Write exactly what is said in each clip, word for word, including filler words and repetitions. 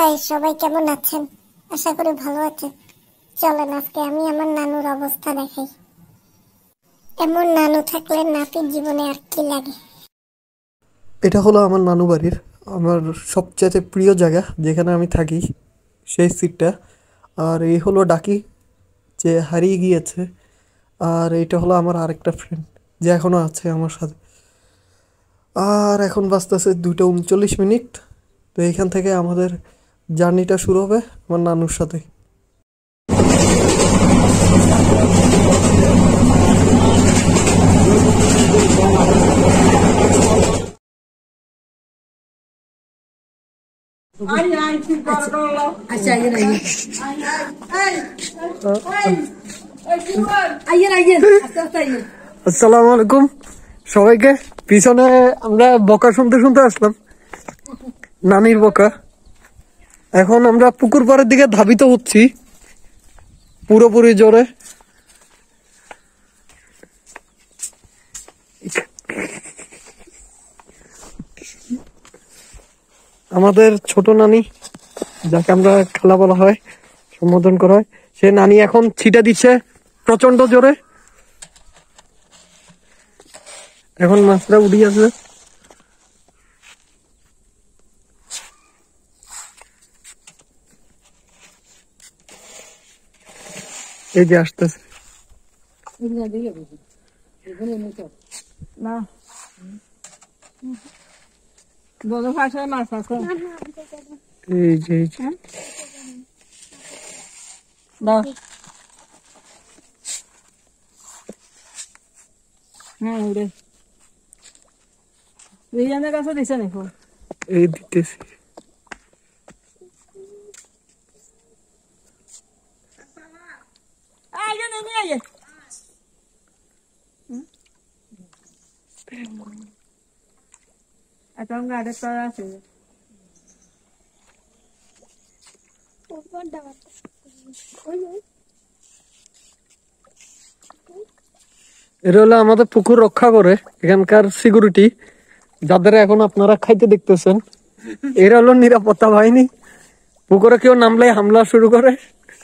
High, সবাই কেমন আছেন? আশা করি ভালো আছেন। চলেন আজকে আমি আমার নানুর অবস্থা দেখাই। এমন নানু থাকলে নাতির জীবনে আর কি লাগে। এটা হলো আমার নানু বাড়ির আমার সবচেয়ে প্রিয় জায়গা, যেখানে আমি থাকি, সেই সিটটা। আর এই হলো ডাকি, যে হারিয়ে গিয়েছে। আর এটা হলো আমার আরেকটা ফ্রেন্ড, যে এখনো আছে আমার সাথে। আর এখন বাজতেছে দুইটা উনচল্লিশ মিনিট। তো এইখান থেকে আমাদের জার্নিটা শুরু হবে আমার নানুর সাথে। আসসালামু আলাইকুম সবাইকে। পিছনে আমরা বকা শুনতে শুনতে আসলাম, নানির বকা। এখন আমরা পুকুর পাড়ের দিকে ধাবিত হচ্ছি পুরোপুরি জোরে। আমাদের ছোট নানি, যাকে আমরা খালা বলা হয়, সম্বোধন করা হয়, সে নানি এখন ছিটা দিচ্ছে প্রচন্ড জোরে। এখন মাছটা উঠে আসবে। এই যে আসতেছে। না বড় ভাষায় মাছ আছে। এই যে এই যে দাও। হ্যাঁ উড়ে রিয়ানের কাছে দিছে নাকি? এই দিতেছি। আগে নেমে আগে এখন গাড়ি করা আছে। এরা হলো আমাদের পুকুর রক্ষা করে, এখানকার সিকিউরিটি, যাদের এখন আপনারা খাইতে দেখতেছেন। এরা হলো নিরাপত্তা বাহিনী। পুকুরে কেউ নামলে হামলা শুরু করে।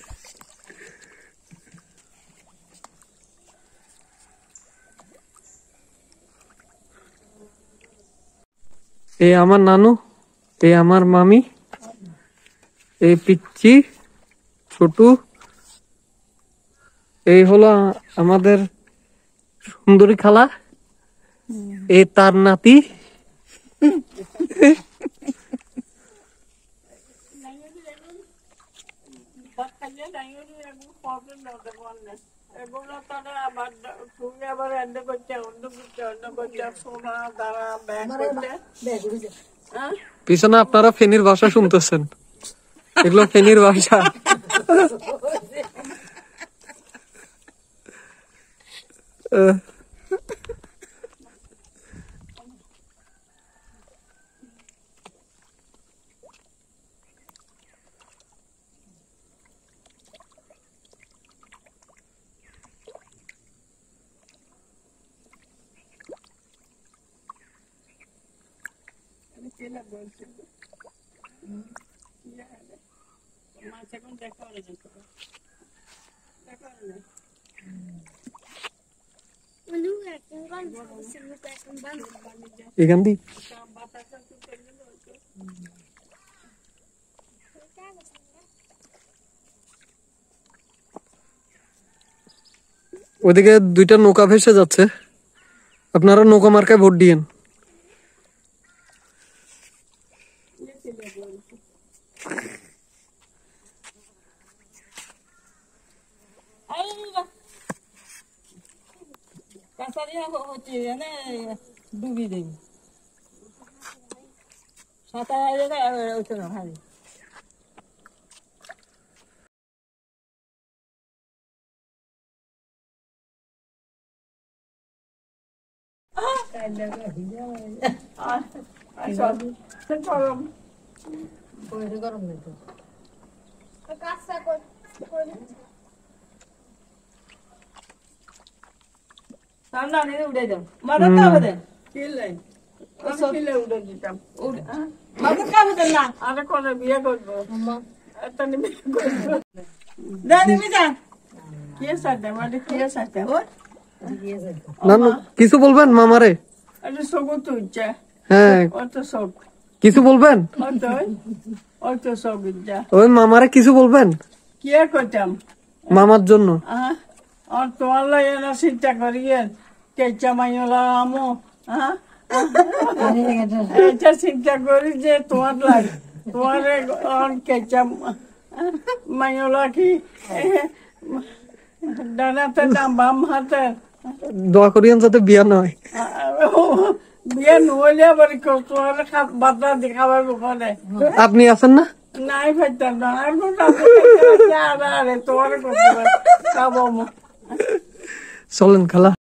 এই আমার নানু, এই আমার মামি, এই পিচ্চি ছোটু, এই হলো আমাদের সুন্দরী খালা, এই তার নাতি। পিছনে আপনারা ফেনীর ভাষা শুনতেছেন, এগুলো ফেনীর ভাষা। এখান দিয়ে ওদিকে দুইটা নৌকা ভেসে যাচ্ছে, আপনারা নৌকা মার্কায় ভোট দিয়েন। ডুবি দেবে সাঁতার না ভাই। গরম নেই তো ঠান্ডা নিয়ে উঠে যাও মাথা তো হবে মাঝে কাম দেন না আরে করে বিয়ে করবো একটা বিয়ে করবো দা দিবি যা কি সাথে মানে কি সাথে ও নানু কিছু বলবেন মামারে? আরে সগু তুইছে হ্যাঁ অত সব কিছু বলবেন? অত অত সব যা ওই মামারে কিছু বলবেন কি করতাম মামার জন্য? হ্যাঁ আর তোমার লাগে না চিন্তা করিয়ে কেচা মাইলা আমো হ্যাঁ এটা চিন্তা করি যে তোমার লাগে তোমার কেচা মাইলা কি ডানাতে না বাম হাতে দোয়া করিয়েন যাতে বিয়া নয়। বিয়ে নহলে আবার তোমার বাতা দেখাবার ওখানে আপনি আছেন না? নাই পাইতাম না আর তোমার করতে খাবো চলেন খালা।